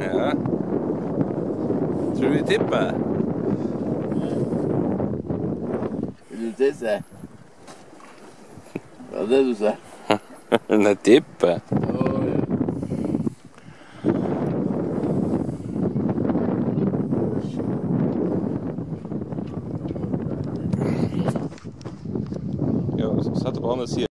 Ja. Tror du vi tipper? Vil du tisse? Hva er det du sa? Nei, tipper. Ja, så sett på andre siden.